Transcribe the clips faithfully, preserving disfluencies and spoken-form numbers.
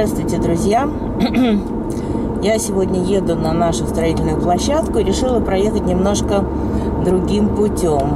Здравствуйте, друзья! Я сегодня еду на нашу строительную площадку и решила проехать немножко другим путем.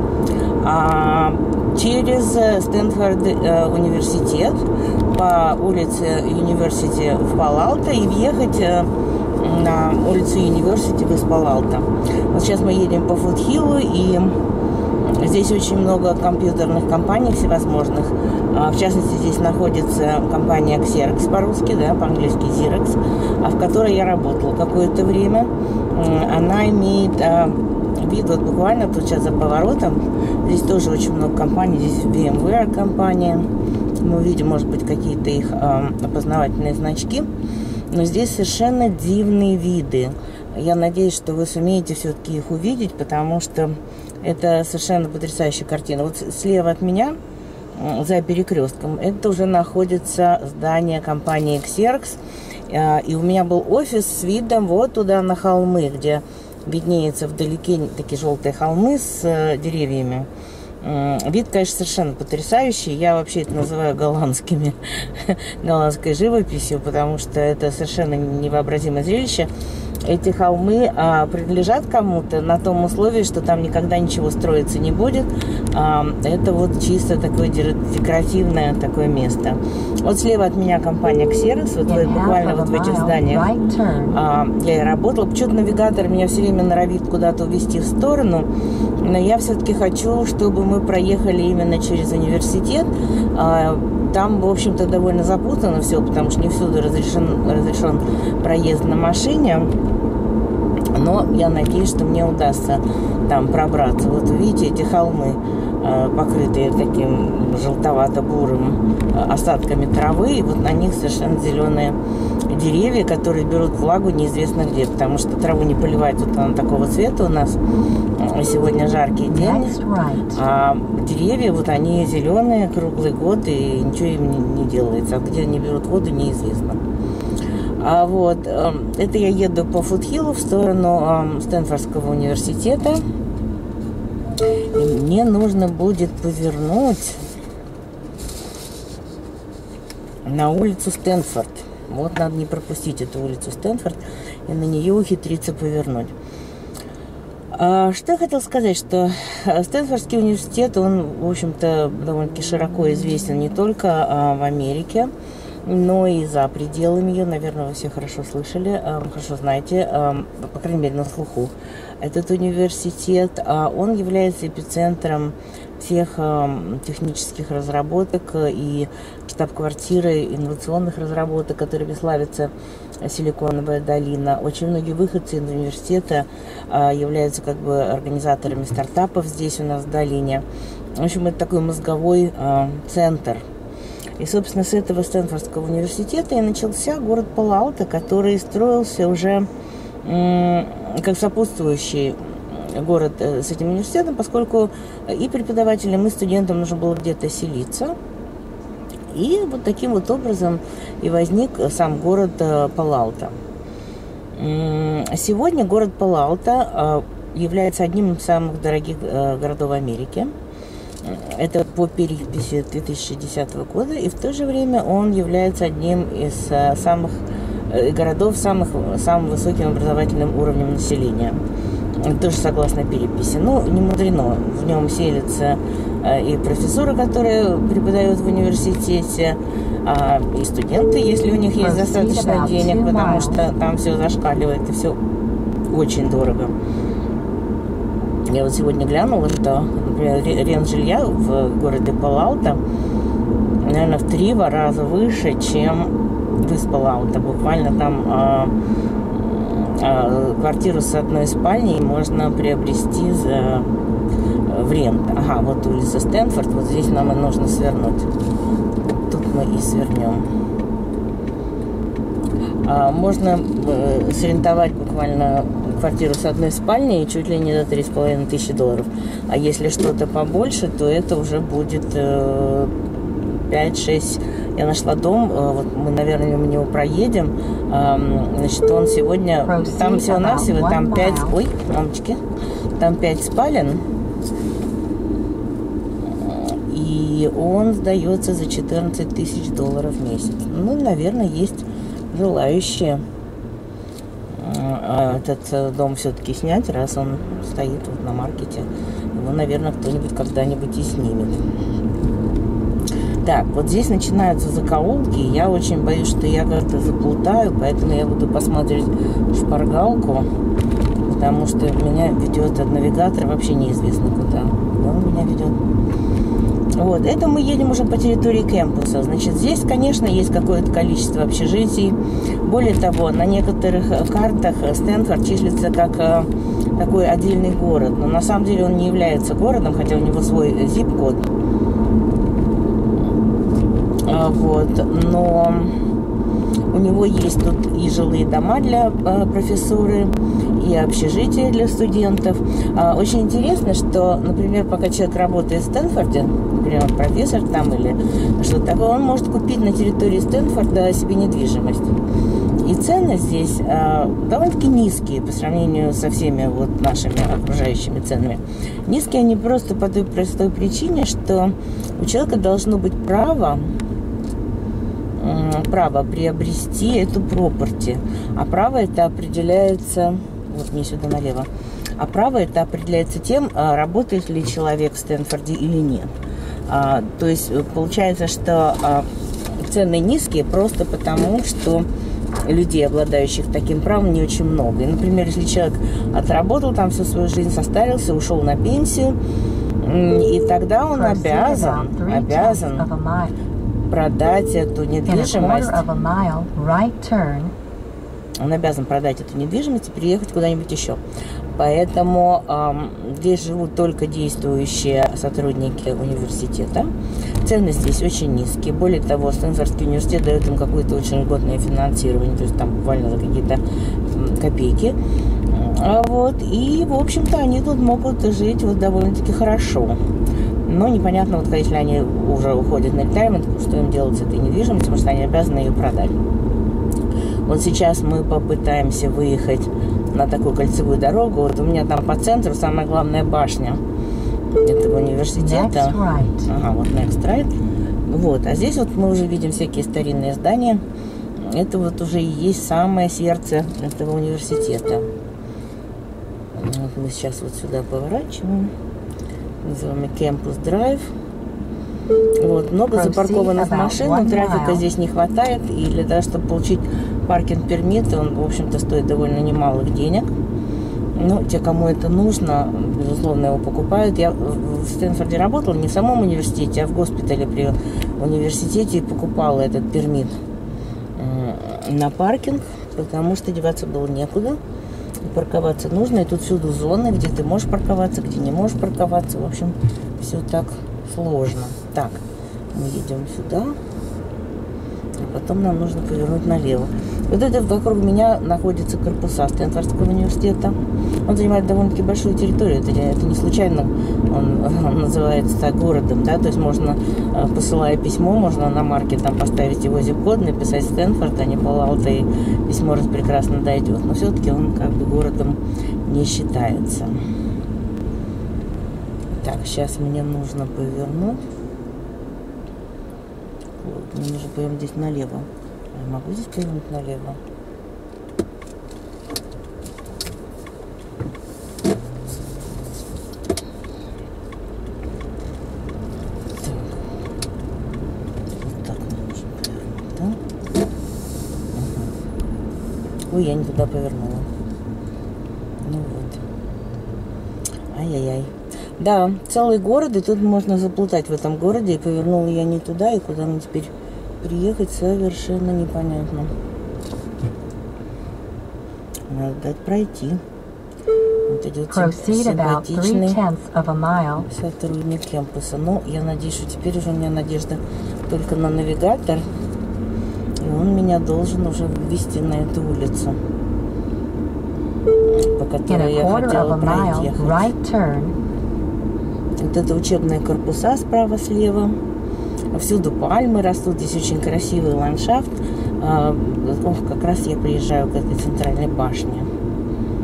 Через Стэнфорд университет по улице University в Пало-Альто и въехать на улицу University в Пало-Альто. Вот сейчас мы едем по Фудхиллу, и здесь очень много компьютерных компаний всевозможных. В частности, здесь находится компания Xerox по-русски, да, по-английски Xerox, в которой я работала какое-то время. Она имеет вид вот буквально тут сейчас за поворотом. Здесь тоже очень много компаний. Здесь VMware компания. Мы увидим, может быть, какие-то их опознавательные значки. Но здесь совершенно дивные виды. Я надеюсь, что вы сумеете все-таки их увидеть, потому что это совершенно потрясающая картина. Вот слева от меня, за перекрестком, это уже находится здание компании Xerox. И у меня был офис с видом вот туда на холмы, где виднеются вдалеке такие желтые холмы с деревьями. Вид, конечно, совершенно потрясающий. Я вообще это называю голландскими, голландской живописью, потому что это совершенно невообразимое зрелище. Эти холмы а, принадлежат кому-то на том условии, что там никогда ничего строиться не будет. А, это вот чисто такое декоративное такое место. Вот слева от меня компания Xerox. Вот буквально вот в этих зданиях а, я и работала. Почему-то навигатор меня все время норовит куда-то увести в сторону. Но я все-таки хочу, чтобы мы проехали именно через университет. А, Там, в общем-то, довольно запутано все, потому что не всюду разрешен, разрешен проезд на машине. Но я надеюсь, что мне удастся там пробраться. Вот видите, эти холмы, покрытые таким желтовато-бурым остатками травы. И вот на них совершенно зеленые деревья, которые берут влагу неизвестно где. Потому что траву не поливать, вот она такого цвета у нас. Сегодня жаркий день. А деревья, вот они зеленые круглый год, и ничего им не, не делается. А где они берут воду, неизвестно. А вот это я еду по Фудхиллу в сторону Стэнфордского университета. И мне нужно будет повернуть на улицу Стэнфорд. Вот надо не пропустить эту улицу Стэнфорд и на нее ухитриться повернуть. Что я хотела сказать, что Стэнфордский университет, он, в общем-то, довольно-таки широко известен не только в Америке, но и за пределами ее. Наверное, вы все хорошо слышали, хорошо знаете, по крайней мере, на слуху. Этот университет, он является эпицентром всех технических разработок и штаб-квартиры инновационных разработок, которыми славится Силиконовая долина. Очень многие выходцы из университета являются как бы организаторами стартапов здесь у нас в долине. В общем, это такой мозговой центр. И, собственно, с этого Стэнфордского университета и начался город Пало-Альто, который строился уже как сопутствующий город с этим университетом, поскольку и преподавателям, и студентам нужно было где-то селиться. И вот таким вот образом и возник сам город Пало-Альто. Сегодня город Пало-Альто является одним из самых дорогих городов Америки. Это по переписи две тысячи десятого года, и в то же время он является одним из самых городов с самых, самым высоким образовательным уровнем населения. Тоже согласно переписи. Ну, не мудрено. В нем селятся и профессоры, которые преподают в университете, и студенты, если у них есть достаточно денег, потому что там все зашкаливает, и все очень дорого. Я вот сегодня глянула, что, например, рент жилья в городе Пало-Альто, наверное, в три раза выше, чем в Пало-Альто. Буквально там а, а, квартиру с одной спальней можно приобрести за, в рент. Ага, вот улица Стэнфорд, вот здесь нам и нужно свернуть. Тут мы и свернем. А, можно э, срентовать буквально квартиру с одной спальней чуть ли не за три с половиной тысячи долларов. А если что-то побольше, то это уже будет э, пять-шесть. Я нашла дом, э, вот мы, наверное, мимо него проедем. Э, значит, он сегодня... Там всего-навсего, там пять... Ой, мамочки. Там пять спален. И он сдается за четырнадцать тысяч долларов в месяц. Ну, наверное, есть желающие этот дом все-таки снять, раз он стоит вот на маркете. Его, наверное, кто-нибудь когда-нибудь и снимет. Так, вот здесь начинаются закоулки. Я очень боюсь, что я как-то заплутаю, поэтому я буду посмотреть шпаргалку, потому что меня ведет от навигатора вообще неизвестно куда. Куда он меня ведет? Вот, это мы едем уже по территории кампуса. Значит, здесь, конечно, есть какое-то количество общежитий. Более того, на некоторых картах Стэнфорд числится как э, такой отдельный город. Но на самом деле он не является городом, хотя у него свой зип-код. А, вот, но у него есть тут и жилые дома для э, профессуры, и общежития для студентов. А, очень интересно, что, например, пока человек работает в Стэнфорде, например, профессор там или что-то такое, он может купить на территории Стэнфорда себе недвижимость. И цены здесь а, довольно-таки низкие по сравнению со всеми вот нашими окружающими ценами. Низкие они просто по той простой причине, что у человека должно быть право право приобрести эту пропорти. А право это определяется, вот мне сюда налево, а право это определяется тем, работает ли человек в Стэнфорде или нет. А, то есть получается, что а, цены низкие просто потому, что людей, обладающих таким правом, не очень много. И, например, если человек отработал там всю свою жизнь, состарился, ушел на пенсию, и тогда он обязан, обязан продать эту недвижимость. Он обязан продать эту недвижимость и переехать куда-нибудь еще. Поэтому эм, здесь живут только действующие сотрудники университета. Цены здесь очень низкие. Более того, Стэнфордский университет дает им какое-то очень льготное финансирование, то есть там буквально за какие-то копейки. А вот, и, в общем-то, они тут могут жить вот довольно-таки хорошо. Но непонятно, вот если они уже уходят на ретайрмент, что им делать с этой недвижимостью, потому что они обязаны ее продать. Вот сейчас мы попытаемся выехать на такую кольцевую дорогу. Вот у меня там по центру самая главная башня этого университета. Right. Ага, вот next right. Вот, а здесь вот мы уже видим всякие старинные здания. Это вот уже и есть самое сердце этого университета. Вот мы сейчас вот сюда поворачиваем. Называемый Campus Drive. Вот, много запаркованных машин, но трафика здесь не хватает. И для того, чтобы получить паркинг-пермит, он, в общем-то, стоит довольно немалых денег. Но те, кому это нужно, безусловно, его покупают. Я в Стэнфорде работала не в самом университете, а в госпитале при университете и покупала этот пермит на паркинг, потому что деваться было некуда. Парковаться нужно, и тут всюду зоны, где ты можешь парковаться, где не можешь парковаться. В общем, все так сложно. Так, мы едем сюда, а потом нам нужно повернуть налево. Вот это вокруг меня находятся корпуса Стэнфордского университета. Он занимает довольно-таки большую территорию. Это, это не случайно он, он называется так городом, да, то есть можно, посылая письмо, можно на марке там поставить его зип-код, написать Стэнфорд, а не Пало-Альто, и письмо прекрасно дойдет. Но все-таки он как бы городом не считается. Так, сейчас мне нужно повернуть. Вот, мне нужно повернуть здесь налево. Я могу здесь повернуть налево? Ой, я не туда повернула. Ну вот. Ай-яй-яй. Да, целый город, и тут можно заплутать в этом городе. И повернула я не туда, и куда мне теперь приехать, совершенно непонятно. Надо дать пройти. Вот идет симпатичный сотрудник кампуса. Но я надеюсь, что теперь уже у меня надежда только на навигатор. И он меня должен уже вывести на эту улицу, по которой я хотела проехать. Right. Вот это учебные корпуса справа-слева. Всюду пальмы растут. Здесь очень красивый ландшафт. Ох, как раз я приезжаю к этой центральной башне.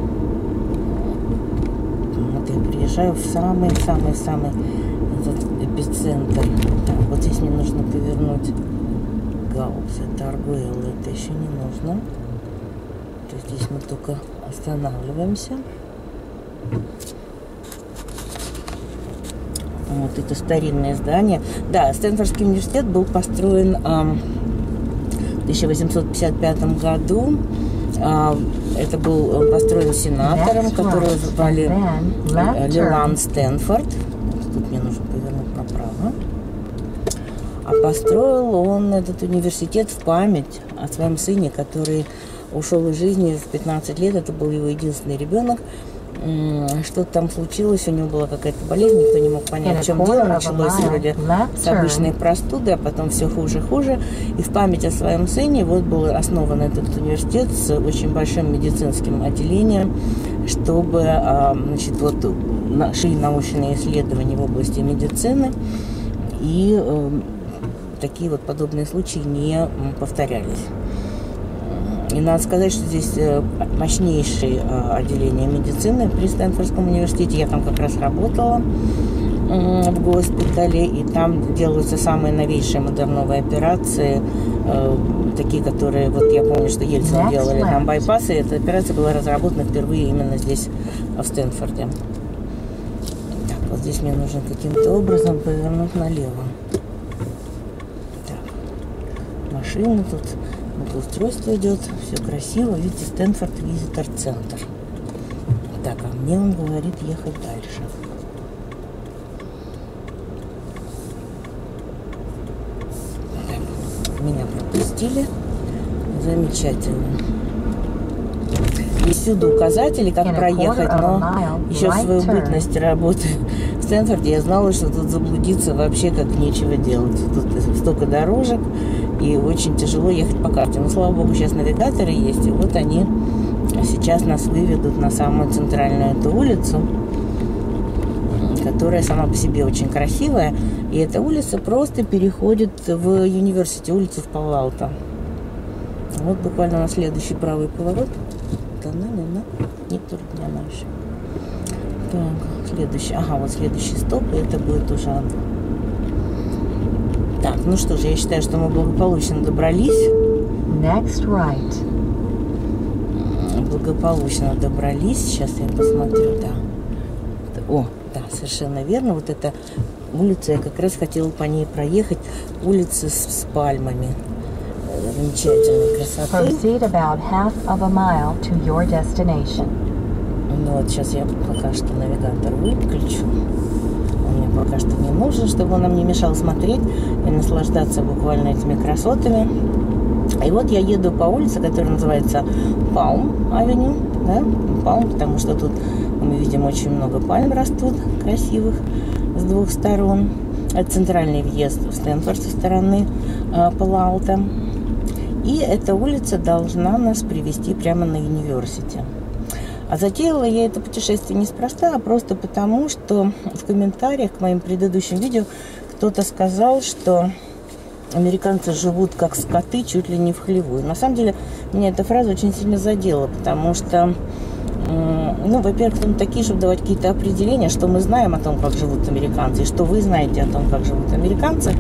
Вот я приезжаю в самый-самый-самый эпицентр. Так, вот здесь мне нужно повернуть гаусс. Это Аргуэлло, это еще не нужно. То есть здесь мы только останавливаемся. Вот это старинное здание. Да, Стэнфордский университет был построен эм, в тысяча восемьсот пятьдесят пятом году. Э, это был построен сенатором, которого звали Леланд Стэнфорд. Тут мне нужно повернуть направо. А построил он этот университет в память о своем сыне, который ушел из жизни в пятнадцать лет. Это был его единственный ребенок. Что-то там случилось, у него была какая-то болезнь, никто не мог понять, в чем дело. Началось вроде с обычной простуды, а потом все хуже и хуже. И в память о своем сыне вот был основан этот университет с очень большим медицинским отделением, чтобы, значит, вот шли научные исследования в области медицины, и такие вот подобные случаи не повторялись. И надо сказать, что здесь мощнейшее отделение медицины при Стэнфордском университете. Я там как раз работала в госпитале, и там делаются самые новейшие модерновые операции, такие, которые, вот я помню, что Ельцин делали там байпасы. Эта операция была разработана впервые именно здесь, в Стэнфорде. Так, вот здесь мне нужно каким-то образом повернуть налево. Так, машина тут. Устройство идет, все красиво. Видите, Стэнфорд Visitor Center. Так, а мне он говорит ехать дальше. Так, меня пропустили. Замечательно. И всюду указатели, как проехать, но еще в свою бытность работы в Стэнфорде я знала, что тут заблудиться вообще как нечего делать. Тут столько дорожек. И очень тяжело ехать по карте. Но, слава богу, сейчас навигаторы есть. И вот они сейчас нас выведут на самую центральную эту улицу, которая сама по себе очень красивая. И эта улица просто переходит в университет, улицу в Пало-Алто. Вот буквально на следующий правый поворот. Нет, тут не она еще. Так, следующий. Ага, вот следующий стоп. И это будет уже... Так, ну что же, я считаю, что мы благополучно добрались. Next right. Благополучно добрались. Сейчас я посмотрю, да. О, да, совершенно верно. Вот эта улица, я как раз хотела по ней проехать. Улица с, с пальмами. Замечательной красоты. Proceed about half of a mile to your destination. Ну вот сейчас я пока что навигатор выключу. Пока что не нужно, чтобы он нам не мешал смотреть и наслаждаться буквально этими красотами. И вот я еду по улице, которая называется Палм-авеню, да? Палм, потому что тут мы видим очень много пальм растут, красивых, с двух сторон. Это центральный въезд в Стэнфорд со стороны э, Пало-Алто. И эта улица должна нас привести прямо на университет. А затеяла я это путешествие неспроста, а просто потому, что в комментариях к моим предыдущим видео кто-то сказал, что американцы живут как скоты, чуть ли не в хлеву. И на самом деле меня эта фраза очень сильно задела, потому что, ну, во-первых, там такие, чтобы давать какие-то определения, что мы знаем о том, как живут американцы, и что вы знаете о том, как живут американцы.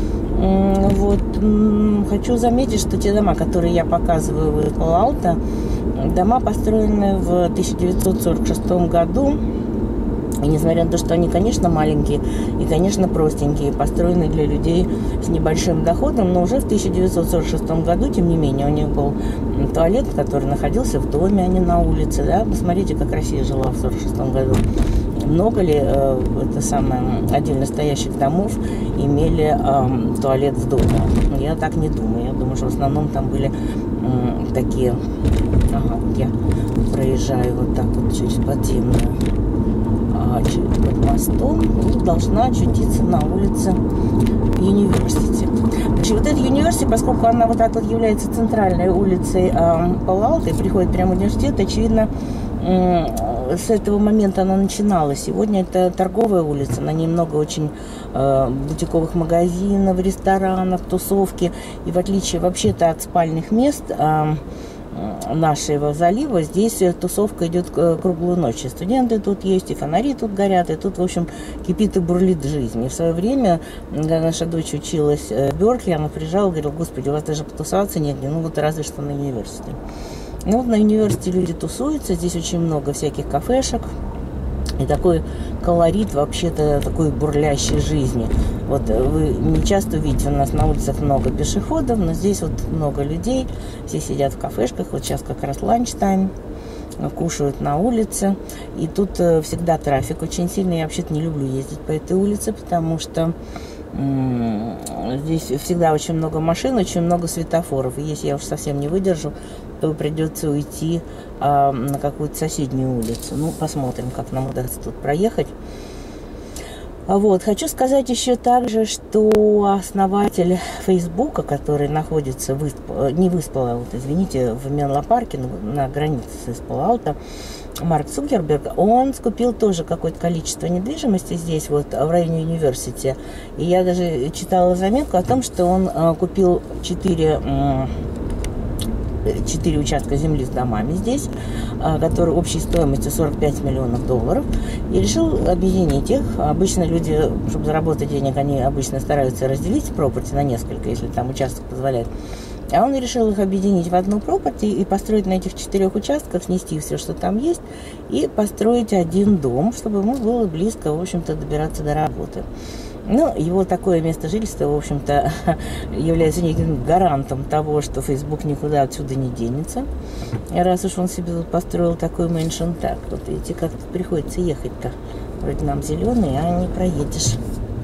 Вот, хочу заметить, что те дома, которые я показываю в Пало-Алто, дома построены в тысяча девятьсот сорок шестом году. И несмотря на то, что они, конечно, маленькие и, конечно, простенькие, построены для людей с небольшим доходом, но уже в тысяча девятьсот сорок шестом году, тем не менее, у них был туалет, который находился в доме, а не на улице. Да? Посмотрите, как Россия жила в сорок шестом году. Много ли э, это самое, отдельно стоящих домов имели э, туалет в доме? Я так не думаю. Я думаю, что в основном там были э, такие... Ага, вот я проезжаю вот так вот через подземную, а, через, под мостом, и должна очутиться на улице университета. Значит, вот эта университет, поскольку она вот так вот является центральной улицей э, Пало-Алто и приходит прямо в университет, очевидно, э, с этого момента она начиналась. Сегодня это торговая улица, на ней много очень э, бутиковых магазинов, ресторанов, тусовки. И в отличие вообще-то от спальных мест, э, нашего залива, здесь тусовка идет круглую ночь. И студенты тут есть, и фонари тут горят, и тут, в общем, кипит и бурлит жизнь. И в свое время, когда наша дочь училась в Беркли, она приезжала и говорила: господи, у вас даже потусоваться негде, ну вот разве что на университете. Ну вот на университете люди тусуются, здесь очень много всяких кафешек. И такой колорит вообще-то такой бурлящей жизни. Вот вы не часто увидите, у нас на улицах много пешеходов, но здесь вот много людей. Все сидят в кафешках, вот сейчас как раз ланч-тайм, кушают на улице. И тут всегда трафик очень сильный. Я вообще-то не люблю ездить по этой улице, потому что здесь всегда очень много машин, очень много светофоров. И если я уж совсем не выдержу, то придется уйти а, на какую-то соседнюю улицу. Ну, посмотрим, как нам удастся тут проехать. А вот, хочу сказать еще также, что основатель Фейсбука, который находится в Исп... не в Исп-Палаут, извините, в Менло-парке, на границе с Исп-Палаута, Марк Цукерберг, он скупил тоже какое-то количество недвижимости здесь, вот в районе университета. И я даже читала заметку о том, что он а, купил четыре... четыре участка земли с домами здесь, которые общей стоимостью сорок пять миллионов долларов, и решил объединить их. Обычно люди, чтобы заработать денег, они обычно стараются разделить пропорти на несколько, если там участок позволяет. А он решил их объединить в одну пропорти и построить на этих четырех участках, снести все, что там есть, и построить один дом, чтобы ему было близко, в общем-то, добираться до работы. Ну, его такое место жительства, в общем-то, является неким гарантом того, что Facebook никуда отсюда не денется. И раз уж он себе тут построил такой мэншн, так, вот видите, как тут приходится ехать-то. Вроде нам зеленый, а не проедешь.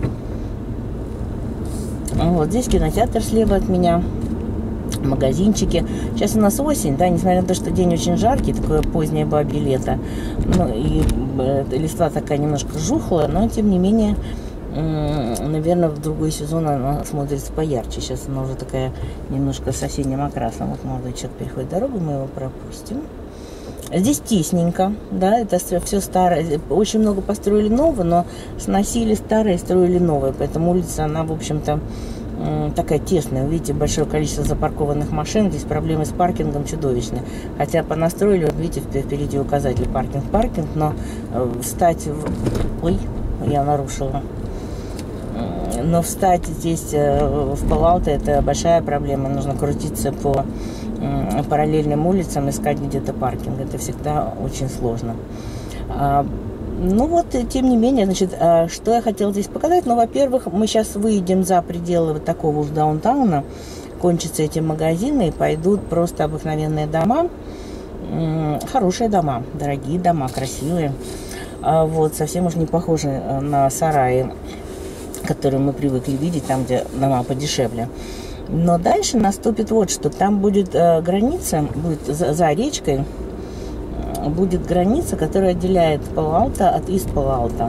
Вот здесь кинотеатр слева от меня, магазинчики. Сейчас у нас осень, да, несмотря на то, что день очень жаркий, такое позднее бабье лето. Ну, и э, листва такая немножко жухлая, но, тем не менее, наверное, в другой сезон она смотрится поярче. Сейчас она уже такая немножко с осенним окрасом. Вот молодой человек переходит дорогу, мы его пропустим. Здесь тесненько, да, это все старое. Очень много построили нового, но сносили старое и строили новое. Поэтому улица, она, в общем-то, такая тесная. Видите, большое количество запаркованных машин. Здесь проблемы с паркингом чудовищные. Хотя понастроили, вот видите, впереди указатель паркинг-паркинг, но встать в... Ой, я нарушила. Но встать здесь в Пало-Альто — это большая проблема. Нужно крутиться по параллельным улицам, искать где-то паркинг. Это всегда очень сложно. Ну вот, тем не менее, значит, что я хотела здесь показать? Ну, во-первых, мы сейчас выйдем за пределы вот такого уж даунтауна, кончатся эти магазины, и пойдут просто обыкновенные дома. Хорошие дома, дорогие дома, красивые. Вот, совсем уж не похожи на сараи, которые мы привыкли видеть, там, где дома подешевле. Но дальше наступит вот что. Там будет э, граница, будет за, за речкой, э, будет граница, которая отделяет Пало-Альто от Ист-Пало-Альто.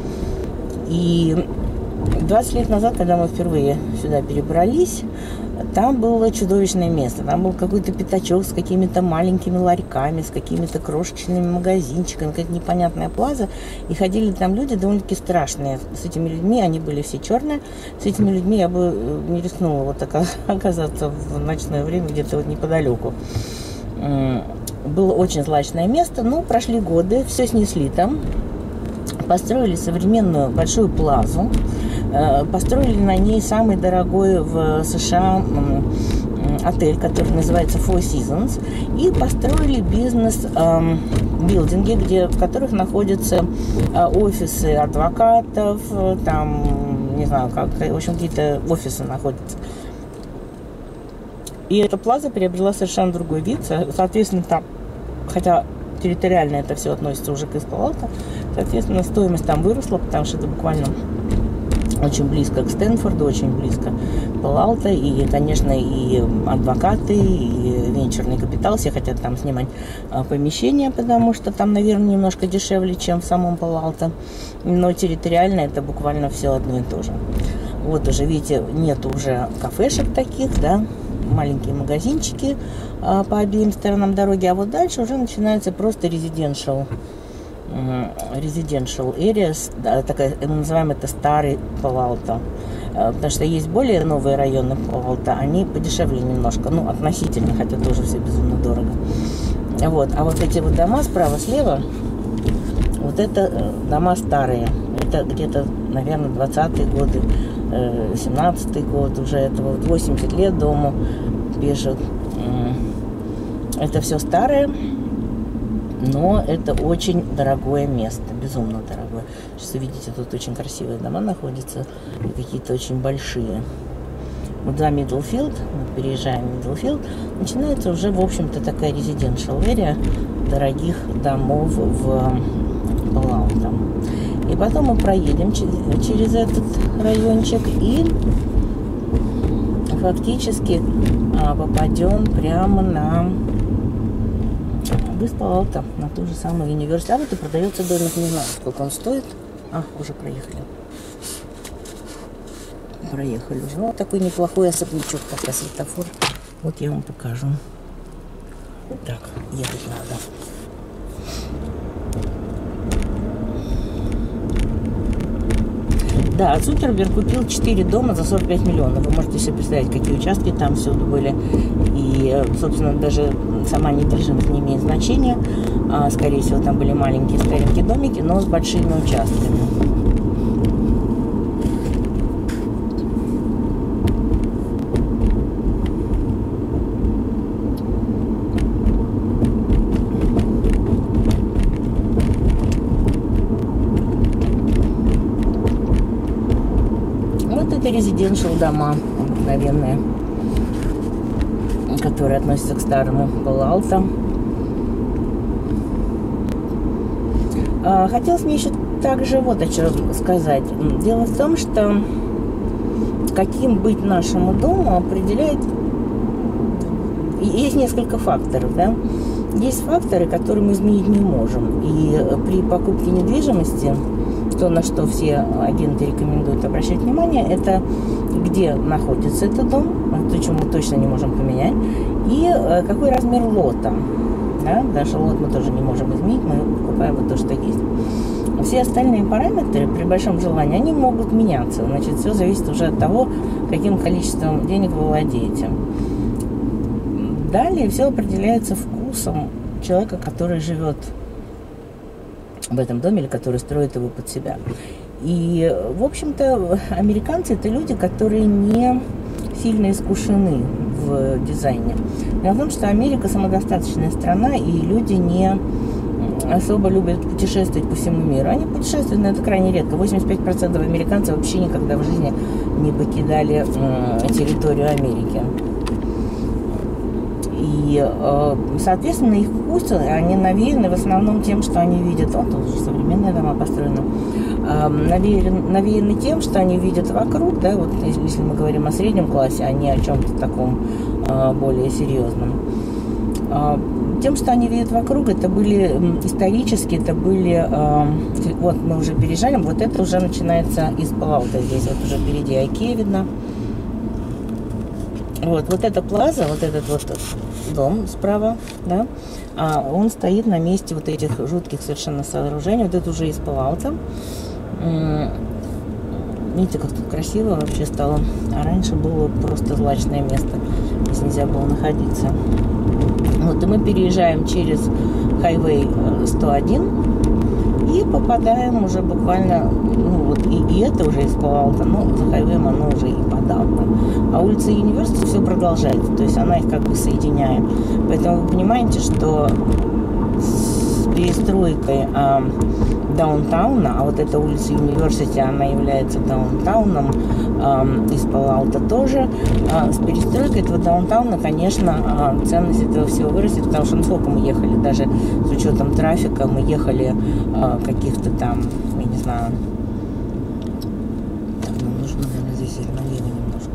И двадцать лет назад, когда мы впервые сюда перебрались, там было чудовищное место. Там был какой-то пятачок с какими-то маленькими ларьками, с какими-то крошечными магазинчиками, какая-то непонятная плаза. И ходили там люди довольно-таки страшные. С этими людьми, они были все черные, с этими людьми я бы не рискнула вот так оказаться в ночное время где-то вот неподалеку. Было очень злачное место, но прошли годы, все снесли там. Построили современную большую плазу, построили на ней самый дорогой в США отель, который называется Four Seasons, и построили бизнес-билдинги, где, в которых находятся офисы адвокатов, там, не знаю, как, в общем, какие-то офисы находятся. И эта плаза приобрела совершенно другой вид, соответственно, там, хотя территориально это все относится уже к Ист-Пало-Альто, соответственно, стоимость там выросла, потому что это буквально очень близко к Стэнфорду, очень близко к Пало-Альто, и, конечно, и адвокаты, и венчурный капитал, все хотят там снимать а, помещения, потому что там, наверное, немножко дешевле, чем в самом Пало-Альто, но территориально это буквально все одно и то же. Вот уже, видите, нет уже кафешек таких, да, маленькие магазинчики а, по обеим сторонам дороги, а вот дальше уже начинается просто residential, residential areas, да, такая, мы называем это старый Пало-Альто. потому что есть более новые районы Пала-Алта, они подешевле немножко, ну, относительно, хотя тоже все безумно дорого. Вот. А вот эти вот дома справа-слева, вот это дома старые. Это где-то, наверное, двадцатые годы, семнадцатый год уже, это вот восемьдесят лет дому пишут. Это все старое, но это очень дорогое место, безумно дорогое. Сейчас вы видите, тут очень красивые дома находятся, какие-то очень большие. Вот за Мидлфилд, мы переезжаем в Мидлфилд, начинается уже, в общем-то, такая residential area дорогих домов в Пала-Алта. И потом мы проедем через этот райончик и фактически попадем прямо на Пала-Алта, на ту же самую университет. А вот и продается домик, не знаю, сколько он стоит. А, уже проехали. Проехали уже. Вот такой неплохой особнячок, пока светофор. Вот я вам покажу. Так, ехать надо. Да, Цукерберг купил четыре дома за сорок пять миллионов. Вы можете себе представить, какие участки там всюду были. И, собственно, даже сама недвижимость не имеет значения. А, скорее всего, там были маленькие старенькие домики, но с большими участками. Это резиденциал дома обыкновенные, которые относятся к старому Пала-Алта. А, хотелось мне еще также вот о чем сказать. Дело в том, что каким быть нашему дому определяет... Есть несколько факторов, да? Есть факторы, которые мы изменить не можем. И при покупке недвижимости... То, на что все агенты рекомендуют обращать внимание, это где находится этот дом, то, чем мы точно не можем поменять, и какой размер лота. Да? Даже лот мы тоже не можем изменить, мы покупаем вот то, что есть. Все остальные параметры, при большом желании, они могут меняться. Значит, все зависит уже от того, каким количеством денег вы владеете. Далее все определяется вкусом человека, который живет в этом доме, или который строит его под себя. И, в общем-то, американцы — это люди, которые не сильно искушены в дизайне. Дело в том, что Америка самодостаточная страна, и люди не особо любят путешествовать по всему миру. Они путешествуют, но это крайне редко. восемьдесят пять процентов американцев вообще никогда в жизни не покидали территорию Америки. И, соответственно, их вкусы, они навеяны в основном тем, что они видят, вот тут уже современные дома построены, навеяны, навеяны тем, что они видят вокруг, да, вот если мы говорим о среднем классе, а не о чем-то таком более серьезном. Тем, что они видят вокруг, это были исторически, это были, вот мы уже переезжаем, вот это уже начинается из Пала-Алта, здесь вот уже впереди Айкея видно. Вот, вот эта плаза, вот этот вот дом справа, да, он стоит на месте вот этих жутких совершенно сооружений. Вот это уже из Пала-Алта. Видите, как тут красиво вообще стало. А раньше было просто злачное место. Здесь нельзя было находиться. Вот, и мы переезжаем через хайвей сто один и попадаем уже буквально, ну вот, и, и это уже из Пала-Алта, но за хайвеем оно уже и подавно. А улица Университи все продолжается, то есть она их как бы соединяет. Поэтому вы понимаете, что с перестройкой а, даунтауна, а вот эта улица Университи, она является даунтауном а, из Пала-Алта тоже, а, с перестройкой этого даунтауна, конечно, а, ценность этого всего вырастет, потому что ну, сколько мы ехали, даже с учетом трафика, мы ехали а, каких-то там, я не знаю, так, нам нужно, наверное, здесь налево немножко.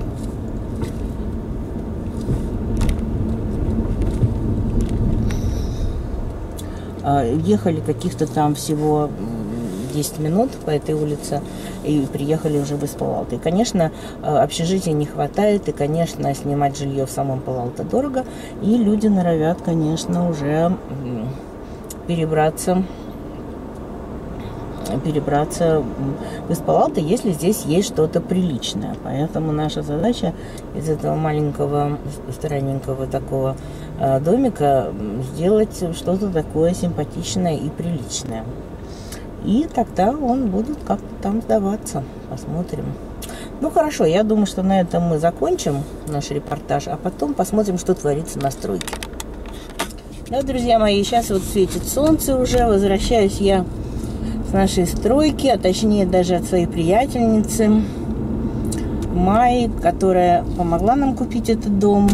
А, ехали каких-то там всего десять минут по этой улице и приехали уже в Пала-Алта. И, конечно, общежития не хватает, и, конечно, снимать жилье в самом Пала-Алта дорого, и люди норовят, конечно, уже перебраться перебраться в Эспалалто, если здесь есть что-то приличное. Поэтому наша задача из этого маленького, странненького такого э, домика сделать что-то такое симпатичное и приличное. И тогда он будет как-то там сдаваться. Посмотрим. Ну хорошо, я думаю, что на этом мы закончим наш репортаж, а потом посмотрим, что творится на стройке. Да, друзья мои, сейчас вот светит солнце уже, возвращаюсь я с нашей стройки, а точнее даже от своей приятельницы Майи, которая помогла нам купить этот дом.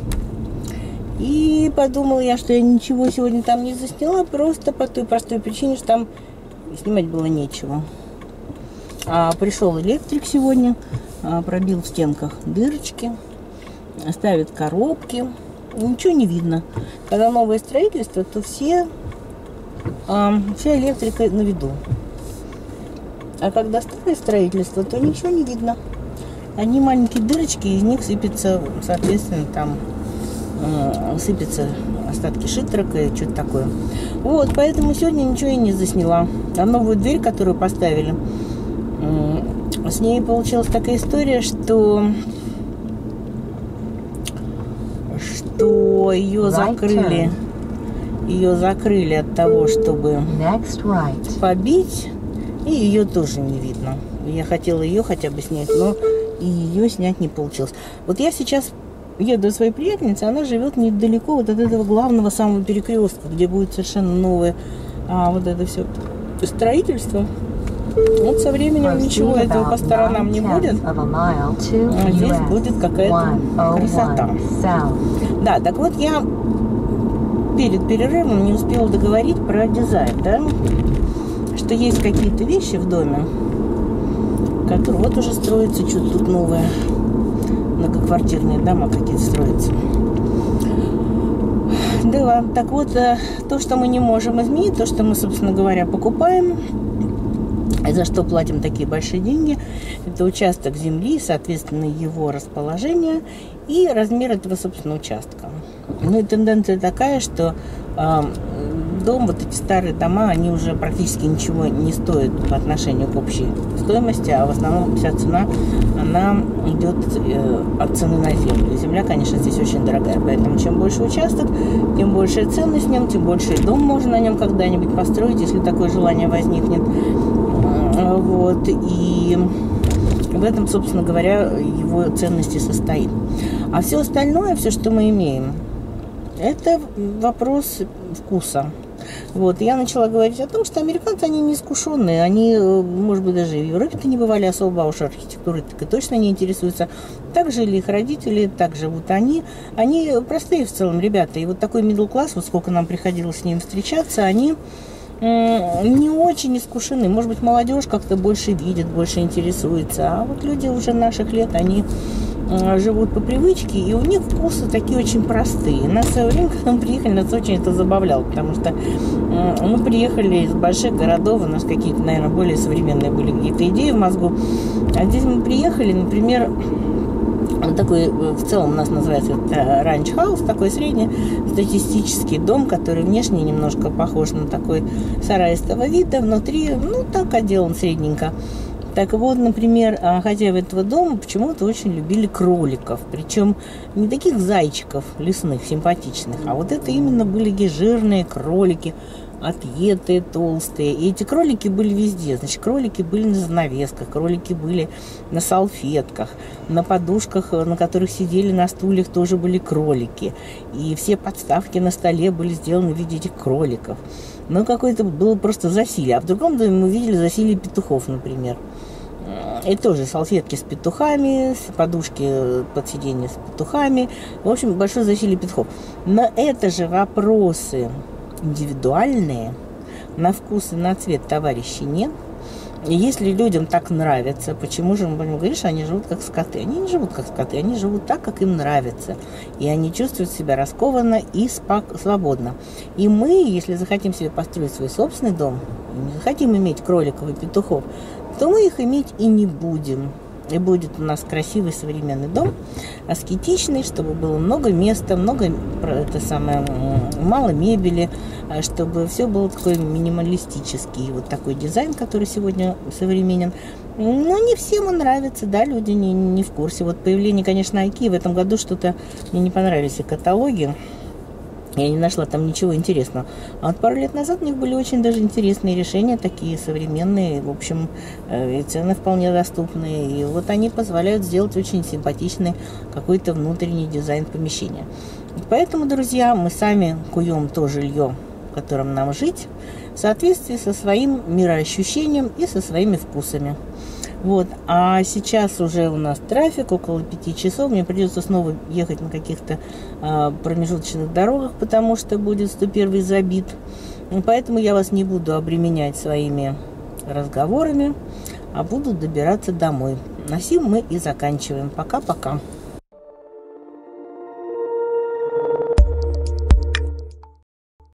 И подумала я, что я ничего сегодня там не засняла, просто по той простой причине, что там снимать было нечего. А пришел электрик сегодня, а, пробил в стенках дырочки, ставит коробки. Ничего не видно. Когда новое строительство, то все, а, вся электрика на виду. А когда старое строительство, то ничего не видно. Они маленькие дырочки, из них сыпется, соответственно, там э, сыпятся остатки шитрока и что-то такое. Вот, поэтому сегодня ничего я не засняла. А новую дверь, которую поставили, э, с ней получилась такая история, что... что ее закрыли, ее закрыли от того, чтобы right. побить, и ее тоже не видно. Я хотела ее хотя бы снять, но и ее снять не получилось. Вот я сейчас еду до своей приятельницы, она живет недалеко вот от этого главного самого перекрестка, где будет совершенно новое а, вот это все строительство. Вот со временем ничего этого по сторонам не будет. А здесь будет какая-то красота. Да, так вот я перед перерывом не успела договорить про дизайн, да? Что есть какие-то вещи в доме, которые вот уже строятся, что-то тут новое. Многоквартирные дома какие-то строятся. Да, так вот, то, что мы не можем изменить, то, что мы, собственно говоря, покупаем, и за что платим такие большие деньги, это участок земли, соответственно, его расположение и размер этого, собственно, участка. Ну и тенденция такая, что э, дом, вот эти старые дома, они уже практически ничего не стоят по отношению к общей стоимости, а в основном вся цена, она идет э, от цены на землю. Земля, конечно, здесь очень дорогая, поэтому чем больше участок, тем большая ценность в нем, тем больше и дом можно на нем когда-нибудь построить, если такое желание возникнет. Вот, и в этом, собственно говоря, его ценности состоит. А все остальное, все, что мы имеем, это вопрос вкуса. Вот, я начала говорить о том, что американцы, они не искушенные, они, может быть, даже в Европе-то не бывали особо, а уж архитектурой так и точно не интересуются. Так жили их родители, так живут они. Они простые в целом ребята. И вот такой middle класс, вот сколько нам приходилось с ним встречаться, они не очень искушены. Может быть, молодежь как-то больше видит, больше интересуется. А вот люди уже наших лет, они живут по привычке, и у них вкусы такие очень простые. Нас в свое время, когда мы приехали, нас очень это забавляло, потому что мы приехали из больших городов, у нас какие-то, наверное, более современные были какие-то идеи в мозгу. А здесь мы приехали, например, такой, в целом у нас называется ранч-хаус, такой среднестатистический дом, который внешне немножко похож на такой сараистого вида, внутри, ну, так отделан средненько. Так вот, например, хозяева этого дома почему-то очень любили кроликов, причем не таких зайчиков лесных, симпатичных, а вот это именно были жирные кролики, отъедые, толстые. И эти кролики были везде. Значит, кролики были на занавесках, кролики были на салфетках, на подушках, на которых сидели на стульях, тоже были кролики. И все подставки на столе были сделаны в виде этих кроликов. Ну, какое-то было просто засилие. А в другом доме мы видели засилие петухов, например. И тоже салфетки с петухами, подушки под сиденье с петухами. В общем, большое засилие петухов. Но это же вопросы индивидуальные, на вкус и на цвет товарищей нет. И если людям так нравится, почему же мы будем говорить, что они живут как скоты? Они не живут как скоты, они живут так, как им нравится. И они чувствуют себя раскованно и спок- свободно. И мы, если захотим себе построить свой собственный дом, не захотим иметь кроликов и петухов, то мы их иметь и не будем. И будет у нас красивый современный дом, аскетичный, чтобы было много места, много, это самое, мало мебели, чтобы все было такой минималистический, вот такой дизайн, который сегодня современен. Но не всем он нравится, да, люди не, не в курсе. Вот появление, конечно, IKEA в этом году что-то мне не понравились и каталоги. Я не нашла там ничего интересного. А вот пару лет назад у них были очень даже интересные решения, такие современные, в общем, и цены вполне доступные. И вот они позволяют сделать очень симпатичный какой-то внутренний дизайн помещения. Поэтому, друзья, мы сами куем то жилье, в котором нам жить, в соответствии со своим мироощущением и со своими вкусами. Вот, а сейчас уже у нас трафик, около пяти часов, мне придется снова ехать на каких-то а, промежуточных дорогах, потому что будет сто первый забит. И поэтому я вас не буду обременять своими разговорами, а буду добираться домой. На сим мы и заканчиваем. Пока-пока.